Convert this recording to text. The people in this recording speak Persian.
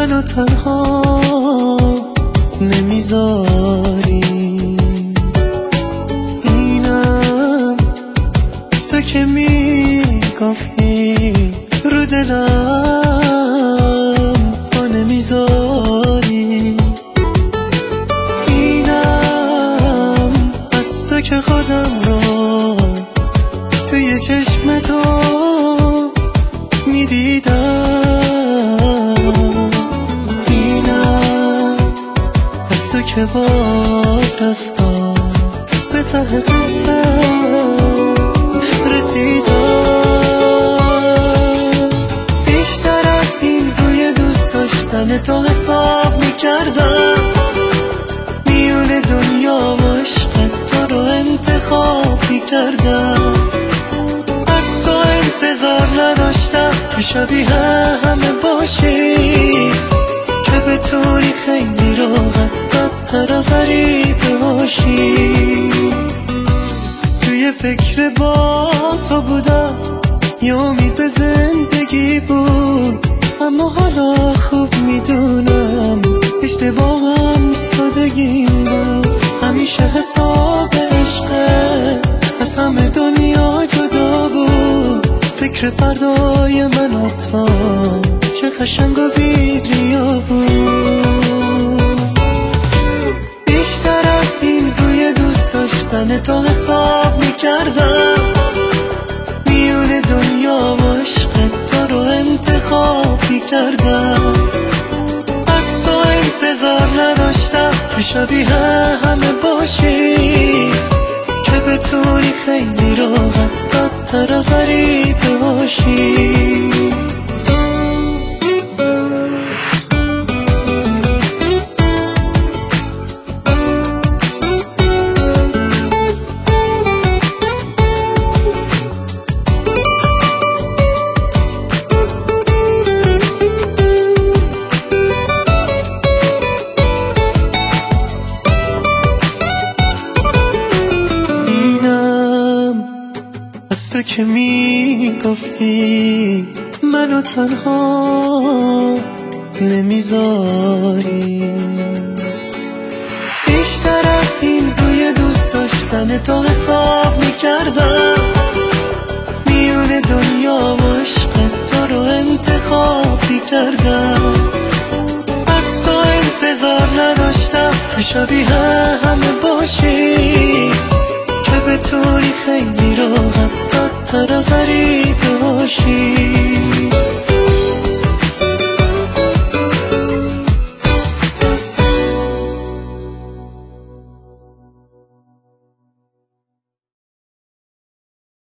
منو تنها نمیذاری. اینم تو که میگفتی رو دلم پا نمیذاری. اینم از تو که خودم رو توی چشم تو میدیدم. اینم از تو که با دستم به ته قصه رسیدم. بیشتر از این روی دوست داشتن تو حساب میکردم. میون دنیا و عشق تو رو انتخاب میکردم. از تو انتظار نداشتم که شبیه همه باشی، که بتونی خیلی راحت بدتر از غریبه باشی. توی فکر با تو بودم، یه امید به زندگی بود، اما حالا خوب میدونم اشتباهم سادگیم بود. همیشه حساب عشقه از همه دنیا جدا بود. فکر فردای من و تو چه قشنگ و بی‌ریا بود. بیشتر از این روی دوست داشتن تو حساب میکردم. میون دنیا و عشق تو رو انتخاب میکردم. از تو انتظار نداشتم که شبیه همه باشی، که بتونی خیلی راحت بدتر از غریبه باشی. از تو که میگفتی منو تنها نمیذاری. بیشتر از این روی دوست داشتن تو حساب میکردم. میون دنیا و عشق تو رو انتخاب میکردم. از تو انتظار نداشتم که شبیه همه باشی، که بتونی خیلی راحت بدتر از غریبه باشی.